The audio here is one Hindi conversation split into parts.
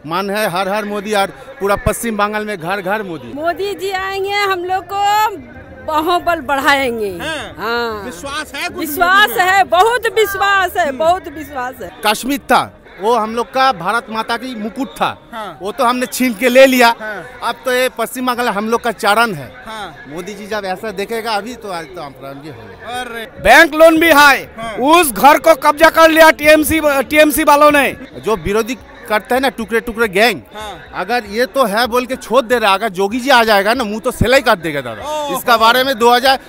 मान है हर हर मोदी और पूरा पश्चिम बंगाल में घर घर मोदी। मोदी जी आएंगे हम लोग को बाहुबल बढ़ाएंगे। हाँ, विश्वास है, विश्वास है, बहुत विश्वास है, बहुत विश्वास है। कश्मीर था वो हम लोग का भारत माता की मुकुट था। हाँ। वो तो हमने छीन के ले लिया। हाँ। अब तो ये पश्चिम बंगाल हम लोग का चरण है। हाँ। मोदी जी जब ऐसा देखेगा अभी तो आज तो अपराधी होगा। अरे बैंक लोन भी है। हाँ। उस घर को कब्जा कर लिया टीएमसी वालों ने। जो विरोधी करते हैं ना टुकड़े टुकड़े गैंग, हाँ। अगर ये तो है बोल के छोड़ दे रहा, अगर जोगी जी आ जाएगा ना मुंह तो सिलाई काट देगा दादा। इसका बारे में 2000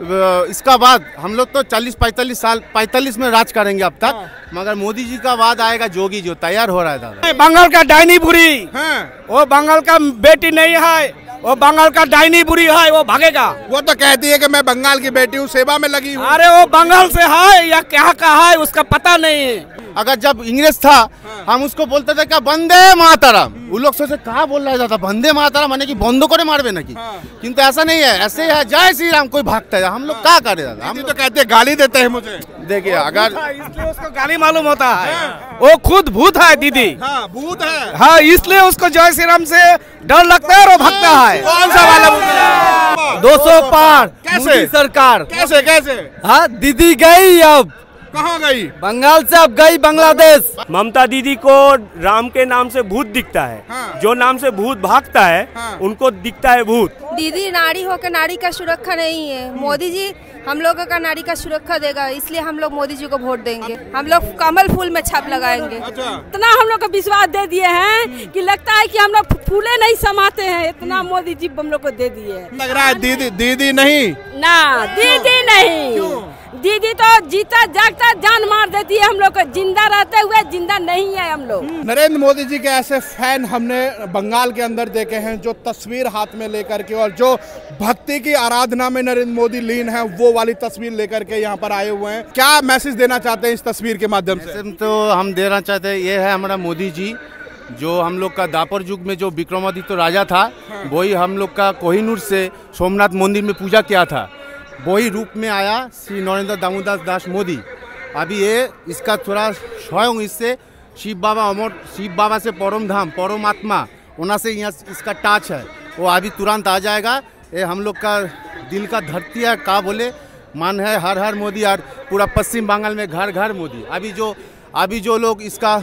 इसका बाद हम लोग तो 40-45 साल 45 में राज करेंगे अब तक। हाँ। मगर मोदी जी का बाद आएगा जोगी जो तैयार हो रहा है दादा। बंगाल का डायनी बुरी, हाँ। वो बंगाल का बेटी नहीं है, वो बंगाल का डायनी बुरी है, वो भागेगा। वो तो कहती है कि मैं बंगाल की बेटी हूँ, सेवा में लगी हूँ। अरे वो बंगाल से है या क्या का है उसका पता नहीं है। अगर जब इंग्लिश था हम उसको बोलते थे क्या वंदे मातरम, वो लोग सोचते कहा बोल रहा है दादा वंदे मातरम माने कि बंदो करे मारवे ना की। किंतु ऐसा नहीं है, ऐसे है जय श्री राम कोई भागता है। हम लोग क्या करे दादा, हम तो कहते हैं गाली देते हैं मुझे। देखिए अगर इसलिए उसको गाली मालूम होता है। वो खुद भूत है दीदी। हाँ, भूत है। हाँ, इसलिए उसको जय श्री राम से डर लगता है और वो भागता है। कौन सा वाला भूत? 200 पार कैसे? सरकार कैसे कैसे? हाँ, दीदी गई, अब कहाँ गई? बंगाल से अब गई बांग्लादेश। ममता दीदी को राम के नाम से भूत दिखता है। हाँ। जो नाम से भूत भागता है हाँ। उनको दिखता है भूत। दीदी नारी होकर नारी का सुरक्षा नहीं है। मोदी जी हम लोगों का नारी का सुरक्षा देगा, इसलिए हम लोग मोदी जी को वोट देंगे। हम लोग कमल फूल में छाप लगाएंगे। अच्छा। इतना हम लोग को विश्वास दे दिए हैं कि लगता है कि हम लोग फूले नहीं समाते हैं, इतना मोदी जी हम लोग को दे दिए। लग रहा है दीदी नहीं ना दीदी नहीं, दीदी तो जीता जागता जान मार देती है हम लोग को, जिंदा रहते हुए जिंदा नहीं है हम लोग। नरेंद्र मोदी जी के ऐसे फैन हमने बंगाल के अंदर देखे हैं जो तस्वीर हाथ में लेकर के और जो भक्ति की आराधना में नरेंद्र मोदी लीन है वो वाली तस्वीर लेकर के यहाँ पर आए हुए हैं। क्या मैसेज देना चाहते हैं इस तस्वीर के माध्यम से? तो हम देना चाहते हैं ये है हमारा मोदी जी जो हम लोग का द्वापर युग में जो विक्रमादित्य राजा था वही हम लोग का कोहिनूर से सोमनाथ मंदिर में पूजा किया था, वही रूप में आया श्री नरेंद्र दामोदर दास मोदी। अभी ये इसका थोड़ा स्वयं इससे शिव बाबा से परम धाम परमात्मा वहाँ से यहाँ इसका टच है, वो अभी तुरंत आ जाएगा। ये हम लोग का दिल का धरती है, का बोले मान है हर हर मोदी और पूरा पश्चिम बंगाल में घर घर मोदी। अभी जो लोग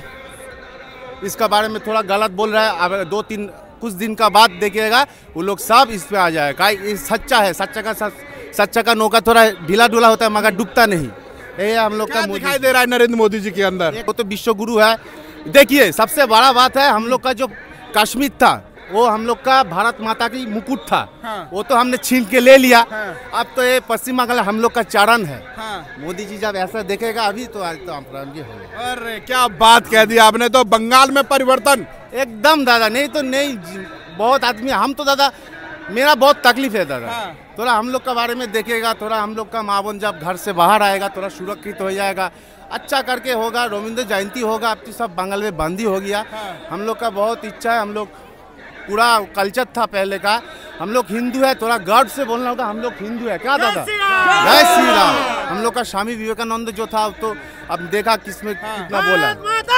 इसका बारे में थोड़ा गलत बोल रहा है, अब 2-3 कुछ दिन का बाद देखिएगा वो लोग सब इस पे आ जाएगा। ये सच्चा है, सच्चा का नौका थोड़ा ढीला ढूला होता है मगर डूबता नहीं। ये हम लोग का दिखाई दे रहा है नरेंद्र मोदी जी के अंदर। वो तो विश्व गुरु है। देखिए सबसे बड़ा बात है हम लोग का जो कश्मीर था वो हम लोग का भारत माता की मुकुट था। हाँ। वो तो हमने छीन के ले लिया। हाँ। अब तो ये पश्चिम बंगाल हम लोग का चरण है। हाँ। मोदी जी जब ऐसा देखेगा अभी तो आज तो अपराधी होगा। अरे क्या बात कह दी आपने, तो बंगाल में परिवर्तन एकदम दादा। नहीं तो नहीं, बहुत आदमी हम तो दादा मेरा बहुत तकलीफ है दादा। हाँ। थोड़ा हम लोग के बारे में देखेगा, थोड़ा हम लोग का माँ बहन जब घर से बाहर आएगा थोड़ा सुरक्षित हो जाएगा, अच्छा करके होगा। रविंद्र जयंती होगा, अब तो सब बंगाल में बंदी हो गया। हाँ। हम लोग का बहुत इच्छा है, हम लोग पूरा कल्चर था पहले का, हम लोग हिंदू है, थोड़ा गर्व से बोलना होगा हम लोग हिंदू है। क्या दादा? जय श्री राम। हम लोग का स्वामी विवेकानंद जो था तो अब देखा किसमें कितना बोला।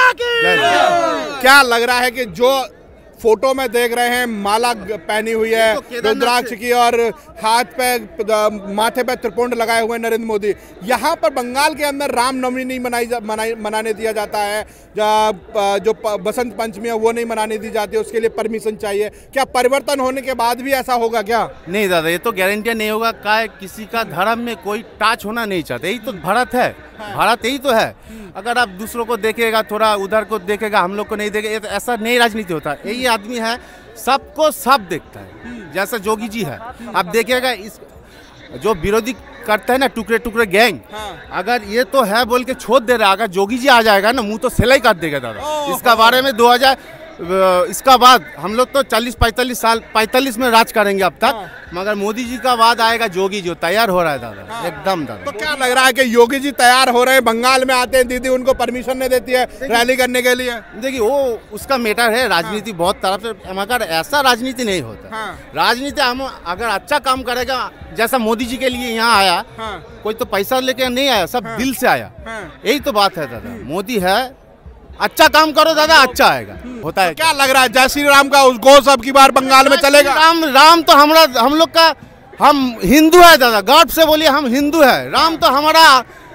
क्या लग रहा है कि जो फोटो में देख रहे हैं माला पहनी हुई है रुद्राक्ष की और हाथ पे माथे पे त्रिपुंड लगाए हुए नरेंद्र मोदी, यहाँ पर बंगाल के अंदर रामनवमी नहीं मनाने दिया जाता है, जो बसंत पंचमी है वो नहीं मनाने दी जाती है, उसके लिए परमिशन चाहिए। क्या परिवर्तन होने के बाद भी ऐसा होगा क्या? नहीं दादा, ये तो गारंटी नहीं होगा। क्या किसी का धर्म में कोई टच होना नहीं चाहते, यही तो भारत है। भारत यही तो है। अगर आप दूसरों को देखेगा, थोड़ा उधर को देखेगा, हम लोग को नहीं देखेगा, तो ऐसा नहीं राजनीति होता। यही आदमी है सबको सब देखता है, जैसा जोगी जी है। आप देखिएगा इस जो विरोधी करते हैं ना टुकड़े टुकड़े गैंग, अगर ये तो है बोल के छोड़ दे रहा, अगर जोगी जी आ जाएगा ना मुंह तो सिलाई काट देगा दादा। इसका बारे में 2000 इसका बाद हम लोग तो 40-45 साल 45 में राज करेंगे अब तक। मगर मोदी जी का बाद आएगा जोगी जो तैयार हो रहा है दादा। एकदम दादा। तो क्या लग रहा है कि योगी जी तैयार हो रहे हैं, बंगाल में आते हैं, दीदी उनको परमिशन नहीं देती है रैली करने के लिए? देखिए वो उसका मैटर है, राजनीति बहुत तरफ से, मगर ऐसा राजनीति नहीं होता। राजनीति हम अगर अच्छा काम करेगा, जैसा मोदी जी के लिए यहाँ आया, कोई तो पैसा लेके नहीं आया, सब दिल से आया। यही तो बात है दादा। मोदी है अच्छा काम करो दादा, अच्छा आएगा। होता है क्या लग रहा है जय श्री राम का उस घोष अब की बार बंगाल में चलेगा? राम तो हम लोग का, हम हिंदू है दादा, गॉड से बोलिए हम हिंदू है। राम तो हमारा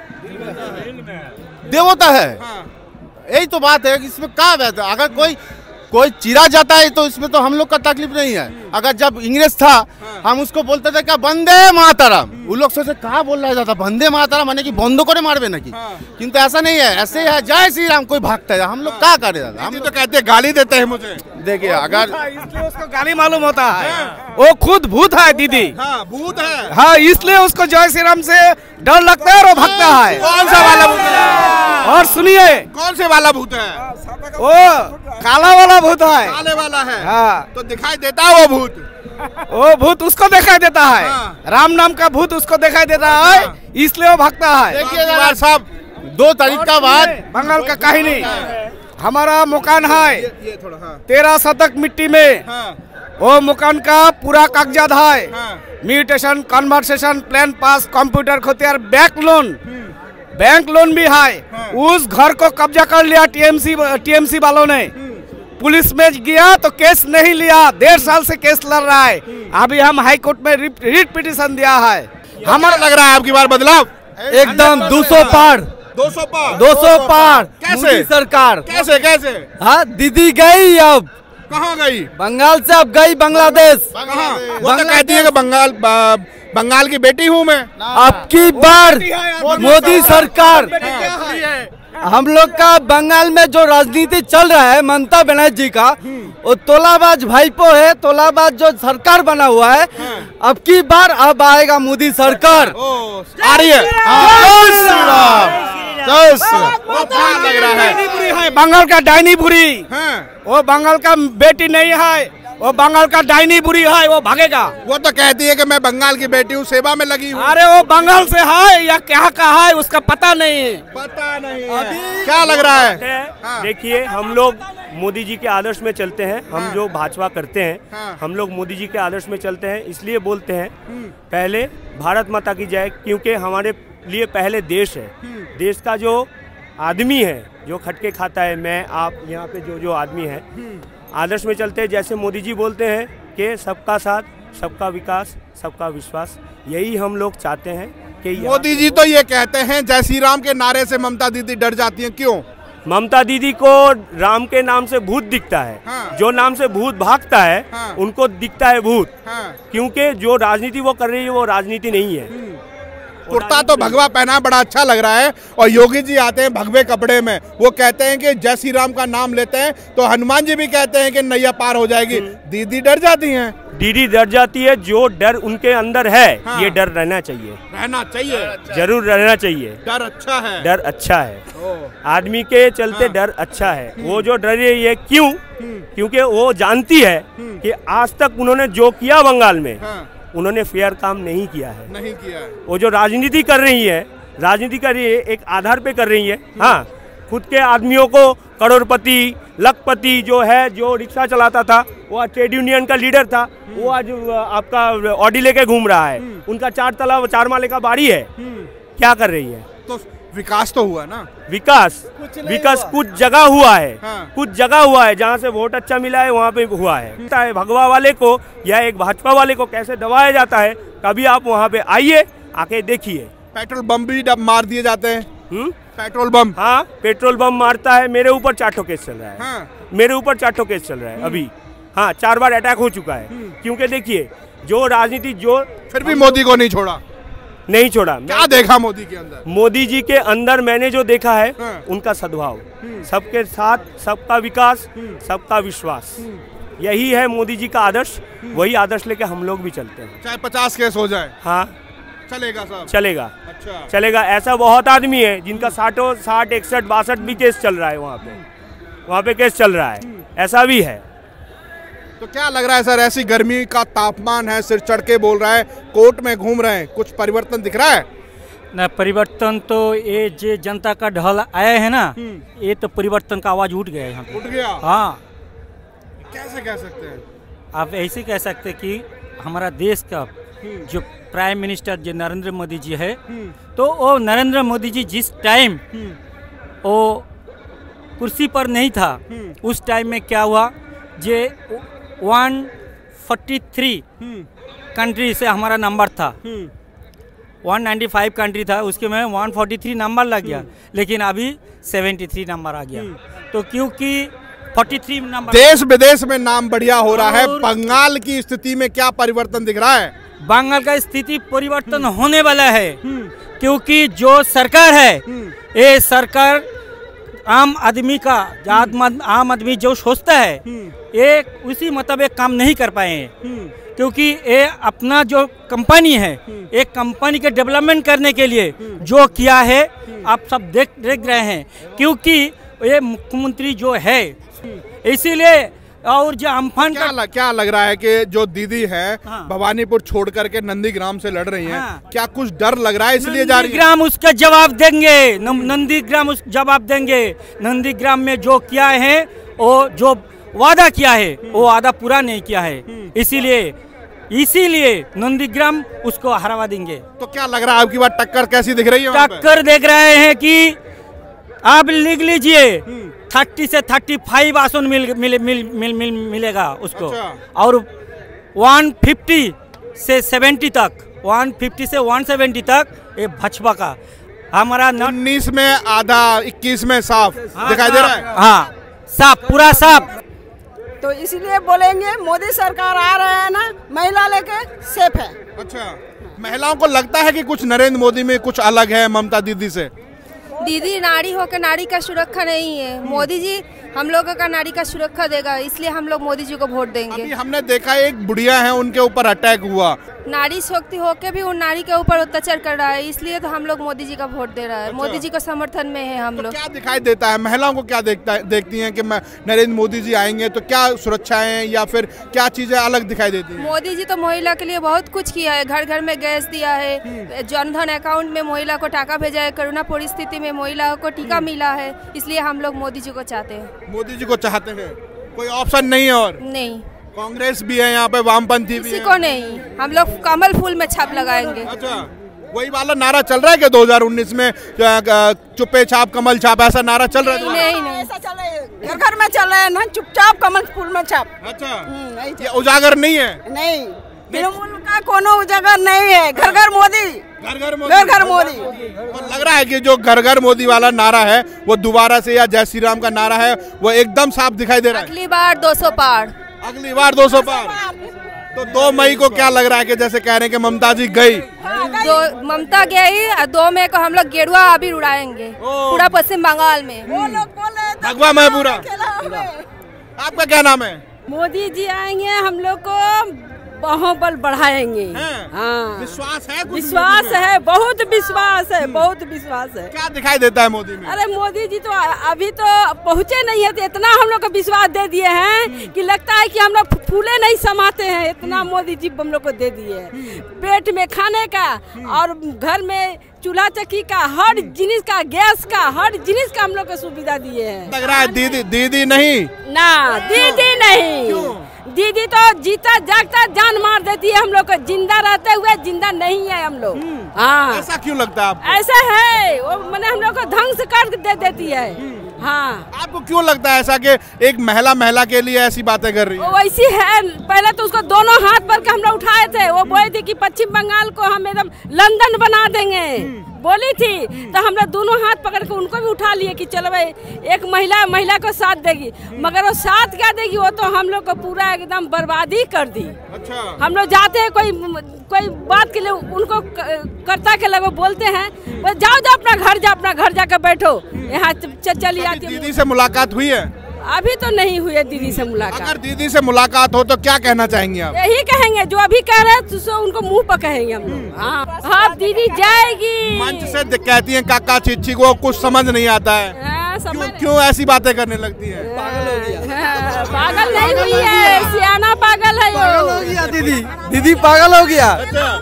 देवता है। यही तो बात है, इसमें क्या बात है? अगर कोई चिरा जाता है तो इसमें तो हम लोग का तकलीफ नहीं है। अगर जब इंग्लिश था हम उसको बोलते थे क्या वंदे मातरम, वो लोग सोचे कहा बोल रहा था वंदे मातरम, माने कि बंदो करे मारबे ना की, किंतु ऐसा नहीं है, ऐसे है जय श्री राम। कोई भागता है, हम लोग क्या करे दादा? हम तो कहते हैं गाली देते हैं मुझे। देखिए अगर इसलिए उसको गाली मालूम होता है, वो खुद भूत है दीदी। हाँ भूत है। हाँ, इसलिए उसको जय श्री राम से डर लगता है और वो भागता है। कौन सा वाला भूत है? और सुनिए, कौन से वाला भूत है? वो काला वाला भूत है। काले वाला है। हाँ, तो दिखाई देता है वो भूत? वो भूत उसको दिखाई देता है। हाँ। राम नाम का भूत उसको दिखाई देता है, इसलिए वो भागता है। देखिए दादा साहब, 2 तारीख का बाद बंगाल का कहानी, हमारा मकान है ये थोड़ा 13 शतक मिट्टी में। हाँ। वो मकान का पूरा कागजात है, हाँ। Mutation, conversation, plan pass, computer खोतियार, बैंक लोन भी है। उस घर को कब्जा कर लिया टीएमसी वालों ने। पुलिस में गया तो केस नहीं लिया, 1.5 साल से केस लड़ रहा है। अभी हम हाई कोर्ट में रिट पिटीशन दिया है। हमारा लग रहा है आपकी बार बदलाव एकदम 200 पार 200 पार 200 पार। कैसे? मोदी सरकार कैसे? हाँ, दीदी गई, अब कहाँ गई? बंगाल से अब गई बांग्लादेश। कहाँ? वो तो कहती है कि बंगाल की बेटी हूँ मैं। अब की बार मोदी सरकार, हम लोग का बंगाल में जो राजनीति चल रहा है ममता बनर्जी का, वो तोलाबाज भाईपो है, तोलाबाज जो सरकार बना हुआ है। अब की बार अब आएगा मोदी सरकार। आ रही है। जय श्री राम, जय श्री राम। वो क्या लग रहा है? बंगाल का डायनी बुरी, हाँ। वो बंगाल का बेटी नहीं है, वो बंगाल का डायनी बुरी है, वो भागेगा। वो तो कहती है कि मैं बंगाल की बेटी हूँ, सेवा में लगी हूँ। अरे वो बंगाल से है या क्या का है उसका पता नहीं है। पता नहीं है। क्या लग रहा है? हाँ। देखिए, हम लोग मोदी जी के आदर्श में चलते हैं। हम जो भाजपा करते हैं, हाँ। हम लोग मोदी जी के आदर्श में चलते हैं। इसलिए बोलते हैं पहले भारत माता की जय, क्योंकि हमारे लिए पहले देश है। देश का जो आदमी है, जो खटके खाता है, मैं आप यहाँ पे जो आदमी है, आदर्श में चलते हैं। जैसे मोदी जी बोलते हैं कि सबका साथ, सबका विकास, सबका विश्वास, यही हम लोग चाहते हैं कि मोदी जी तो ये कहते हैं जय श्री राम के नारे से ममता दीदी डर जाती हैं, क्यों? ममता दीदी को राम के नाम से भूत दिखता है। हाँ। जो नाम से भूत भागता है, हाँ। उनको दिखता है भूत। हाँ। क्योंकि जो राजनीति वो कर रही है वो राजनीति नहीं है। कुर्ता तो भगवा पहना बड़ा अच्छा लग रहा है, और योगी जी आते हैं भगवे कपड़े में। वो कहते हैं कि जय श्री राम का नाम लेते हैं तो हनुमान जी भी कहते हैं कि नैया पार हो जाएगी। दीदी डर जाती हैं। दीदी डर जाती है। जो डर उनके अंदर है, हाँ। ये डर रहना चाहिए, रहना चाहिए, जरूर रहना चाहिए। डर अच्छा है। डर अच्छा है, आदमी के चलते डर अच्छा है। वो जो डर रही है, क्यों? क्योंकि वो जानती है कि आज तक उन्होंने जो किया बंगाल में, उन्होंने फेयर काम नहीं किया है। नहीं किया है। वो जो राजनीति कर रही है, राजनीति कर रही है एक आधार पे कर रही है। हाँ, खुद के आदमियों को करोड़पति, लखपति जो है, जो रिक्शा चलाता था, वो ट्रेड यूनियन का लीडर था, वो आज आपका ऑडी लेके घूम रहा है। उनका 4 माले का बाड़ी है। क्या कर रही है? तो विकास तो हुआ ना। विकास कुछ जगह हुआ है। हाँ। कुछ जगह हुआ है जहाँ से वोट अच्छा मिला है, वहाँ पे हुआ है। भगवा वाले को या एक भाजपा वाले को कैसे दबाया जाता है, कभी आप वहाँ पे आइए, आके देखिए। पेट्रोल बम भी मार दिए जाते हैं। Petrol bomb. हाँ, पेट्रोल बम मारता है। मेरे ऊपर 4 केस चल रहा है। हाँ। मेरे ऊपर 4 केस चल रहा है अभी। हाँ, 4 बार अटैक हो चुका है। क्योंकि देखिए, जो राजनीति जो फिर भी मोदी को नहीं छोड़ा। नहीं छोड़ा। क्या देखा मोदी के अंदर? मोदी जी के अंदर मैंने जो देखा है, हाँ। उनका सद्भाव, सबके साथ, सबका विकास, सबका विश्वास, यही है मोदी जी का आदर्श। वही आदर्श लेके हम लोग भी चलते हैं। चाहे 50 केस हो जाए, हाँ, चलेगा साहब। चलेगा। अच्छा। चलेगा। ऐसा बहुत आदमी है जिनका 60, 61, 62 भी केस चल रहा है। वहाँ पे केस चल रहा है। ऐसा भी है। तो क्या लग रहा है सर, ऐसी गर्मी का तापमान है, सिर चढ़ के बोल रहा है, कोर्ट में घूम रहे हैं, कुछ परिवर्तन दिख रहा है? न, परिवर्तन तो ये जो जनता का ढल आया है ना, ये तो परिवर्तन का आवाज उठ गया है यहाँ पे। उठ गया? हाँ। कैसे कह सकते हैं? आप ऐसे कह सकते हैं कि हमारा देश का जो प्राइम मिनिस्टर जो नरेंद्र मोदी जी है, तो वो नरेंद्र मोदी जी जिस टाइम वो कुर्सी पर नहीं था उस टाइम में क्या हुआ, जे 143 कंट्री से हमारा नंबर था, 195 कंट्री था, उसके में 143 नंबर लग गया, लेकिन अभी 73 नंबर आ गया। तो क्योंकि 43 नंबर देश विदेश में नाम बढ़िया हो रहा है, बंगाल की स्थिति में क्या परिवर्तन दिख रहा है? बंगाल का स्थिति परिवर्तन होने वाला है, क्योंकि जो सरकार है ये सरकार आम आदमी का, आम आदमी जो सोचता है ये उसी मुताबिक काम नहीं कर पाए हैं, क्योंकि ये अपना जो कंपनी है, एक कंपनी के डेवलपमेंट करने के लिए जो किया है आप सब देख रहे हैं, क्योंकि ये मुख्यमंत्री जो है इसीलिए। और जो अम्फान का क्या लग रहा है कि जो दीदी है भवानीपुर छोड़ करके नंदीग्राम से लड़ रही हैं, क्या कुछ डर लग रहा है इसलिए जा रही है? नंदीग्राम उसका जवाब देंगे, नंदीग्राम उस जवाब देंगे। नंदीग्राम में जो किया है वो जो वादा किया है वो वादा पूरा नहीं किया है, इसीलिए नंदीग्राम उसको हरावा देंगे। तो क्या लग रहा है आपकी बात टक्कर कैसी दिख रही है? टक्कर देख रहे हैं कि आप लिख लीजिए 30 से 35 आसन मिलेगा उसको। अच्छा। और 150 से 70 तक, 150 से 170 तक ये भाजपा का। हमारा 19 में आधा, 21 में साफ दिखाई दे रहा है। हाँ, साफ, पूरा साफ। तो इसलिए बोलेंगे मोदी सरकार आ रहा है ना, महिला लेके सेफ है। अच्छा, महिलाओं को लगता है कि कुछ नरेंद्र मोदी में कुछ अलग है ममता दीदी से? दीदी नारी होकर नारी का सुरक्षा नहीं है, मोदी जी हम लोगों का नारी का सुरक्षा देगा, इसलिए हम लोग मोदी जी को वोट देंगे। अभी हमने देखा एक बुढ़िया है उनके ऊपर अटैक हुआ, नारी शक्ति होके भी उन नारी के ऊपर अत्याचार कर रहा है, इसलिए तो हम लोग मोदी जी का वोट दे रहा है। अच्छा। मोदी जी का समर्थन में है हम लोग। क्या दिखाई देता है महिलाओं को, क्या देखती हैं कि नरेंद्र मोदी जी आएंगे तो क्या सुरक्षाएं या फिर क्या चीजें अलग दिखाई देती हैं? मोदी जी तो महिला के लिए बहुत कुछ किया है, घर घर में गैस दिया है, जनधन अकाउंट में महिला को टाका भेजा है, कोरोना परिस्थिति में महिला को टीका मिला है, इसलिए हम लोग मोदी जी को चाहते हैं। मोदी जी को चाहते हैं, कोई ऑप्शन नहीं है? और नहीं, कांग्रेस भी है यहाँ पे, वामपंथी भी है। किसी को नहीं, हम लोग कमल फूल में छाप लगाएंगे। अच्छा, वही वाला नारा चल रहा है कि 2019 में चुप्पे छाप कमल छाप, ऐसा नारा चल रहा है? नहीं, ऐसा चले, घर घर में चल रहा है ना, चुपचाप कमल फूल में छाप। अच्छा, ये उजागर नहीं है? नहीं, तृणमूल का कोनो उजागर नहीं है, घर घर मोदी, घर घर मोदी। तो लग रहा है कि जो घर घर मोदी वाला नारा है वो दोबारा से, या जय श्री राम का नारा है वो एकदम साफ दिखाई दे रहा है। अगली बार 200 पार, अगली बार 200 पार। तो 2 मई को क्या लग रहा है कि जैसे कह रहे हैं कि ममता जी गई, ममता गई, 2 मई को हम लोग गेरुआ अभी उड़ाएंगे पूरा पश्चिम बंगाल में। भगवा महबूरा, आपका क्या नाम है? मोदी जी आएंगे, हम लोग को बाहुबल बढ़ाएंगे। हाँ, विश्वास है? विश्वास है, बहुत विश्वास है, बहुत विश्वास है। क्या दिखाई देता है मोदी में? अरे मोदी जी तो अभी तो पहुँचे नहीं है, तो इतना हम लोग को विश्वास दे दिए हैं कि लगता है कि हम लोग फूले नहीं समाते हैं, इतना मोदी जी हम लोग को दे दिए हैं। पेट में खाने का और घर में चूल्हा चक्की का, हर जिनिस का, गैस का, हर जिनिस का हम लोग को सुविधा दिए हैं। लग रहा है दीदी नहीं ना, दीदी नहीं, दीदी तो जीता जागता जान मार देती है, हम लोग को जिंदा रहते हुए जिंदा नहीं है हम लोग। हाँ, ऐसा क्यों लगता है आपको? ऐसा है, वो मैंने हम लोग को ध्वंस कर दे देती है। हाँ, आपको क्यों लगता है ऐसा कि एक महिला के लिए ऐसी बातें कर रही है? वैसी है, पहले तो उसको दोनों हाथ पर के हम लोग उठाए थे, वो बोली थी कि पश्चिम बंगाल को हम एकदम लंदन बना देंगे, बोली थी, तो हम लोग दोनों हाथ पकड़ के उनको भी उठा लिए कि चलो भाई एक महिला को साथ देगी, मगर वो साथ क्या देगी, वो तो हम लोग को पूरा एकदम बर्बादी कर दी। अच्छा। हम लोग जाते हैं कोई बात के लिए उनको करता के लगे बोलते हैं, जाओ अपना घर जाकर बैठो, यहाँ चली आती। दीदी से मुलाकात हुई है? अभी तो नहीं हुई है दीदी से मुलाकात। अगर दीदी से मुलाकात हो तो क्या कहना चाहेंगे आप? यही कहेंगे जो अभी कह रहे हैं, तो उनको मुंह पर कहेंगे हम लोग। हाँ, दीदी जाएगी। मंच से कहती हैं काका चिच्ची को कुछ समझ नहीं आता है, क्यों ऐसी बातें करने लगती है? पागल नहीं हुई है, सियाना पागल है। पागल हो गया दीदी पागल हो गया।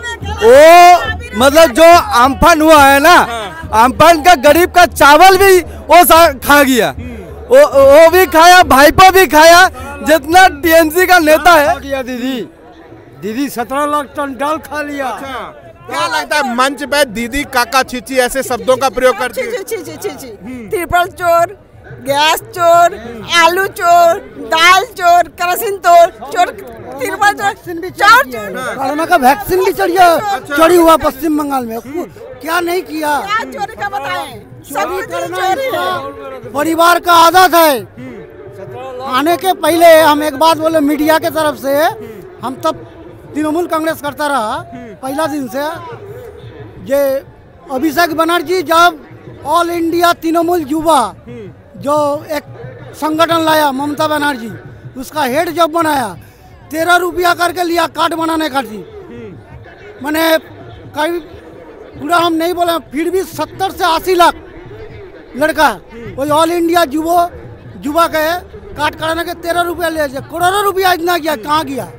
वो मतलब जो आम्फान हुआ है ना, आम्फान का गरीब का चावल भी वो खा गया, वो भी खाया, भाईपो भी खाया, जितना टीएमसी का नेता है। दीदी 17 लाख टन दाल खा लिया। अच्छा। क्या लगता है मंच पे दीदी काका चिची ऐसे शब्दों का प्रयोग करती है? ट्रिपल चोर, गैस चोर, आलू चोर, दाल चोर, केरोसिन चोर, तिरपल चोर, कोरोना का वैक्सीन भी चोरी हुआ पश्चिम बंगाल में। क्या नहीं किया, क्या चोरी का बताएं? सब चोरी है। परिवार का आदत है। आने के पहले हम एक बात बोले मीडिया के तरफ से, हम तब तृणमूल कांग्रेस करता रहा पहला दिन से। ये अभिषेक बनर्जी जब ऑल इंडिया तृणमूल युवा जो एक संगठन लाया, ममता बनर्जी उसका हेड जब बनाया, 13 रुपया करके लिया कार्ड बनाने का थी। मैंने कई पूरा हम नहीं बोले, फिर भी 70 से 80 लाख लड़का वही ऑल इंडिया युवा के कार्ड कराने के 13 रुपया ले, करोड़ों रुपया इतना किया, कहाँ गया?